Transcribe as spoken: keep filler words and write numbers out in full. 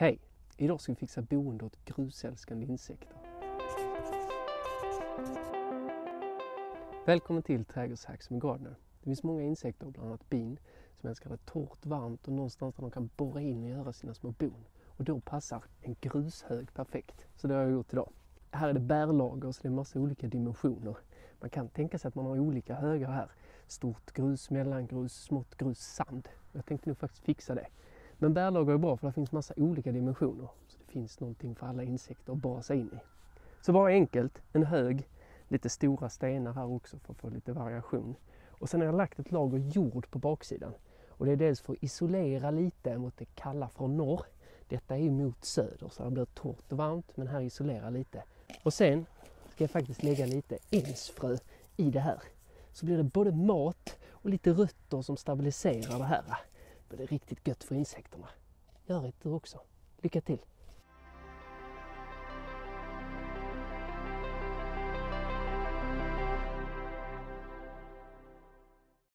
Hej! Idag ska vi fixa boende åt grusälskande insekter. Välkommen till Trädgårdshacks med Gardener. Det finns många insekter, bland annat bin, som älskar det torrt, varmt och någonstans där de kan borra in och göra sina små bon. Och då passar en grushög perfekt. Så det har jag gjort idag. Här är det bärlager, så det är en massa olika dimensioner. Man kan tänka sig att man har olika högar här. Stort grus, mellangrus, smått grus, sand. Jag tänkte nog faktiskt fixa det. Men bärlager är bra för det finns massa olika dimensioner. Så det finns någonting för alla insekter att borra sig in i. Så bara enkelt, en hög, lite stora stenar här också för att få lite variation. Och sen har jag lagt ett lager jord på baksidan. Och det är dels för att isolera lite mot det kalla från norr. Detta är ju mot söder så det blir torrt och varmt, men här isolerar lite. Och sen ska jag faktiskt lägga lite ensfrö i det här. Så blir det både mat och lite rötter som stabiliserar det här. Det är riktigt gött för insekterna. Gör det du också. Lycka till!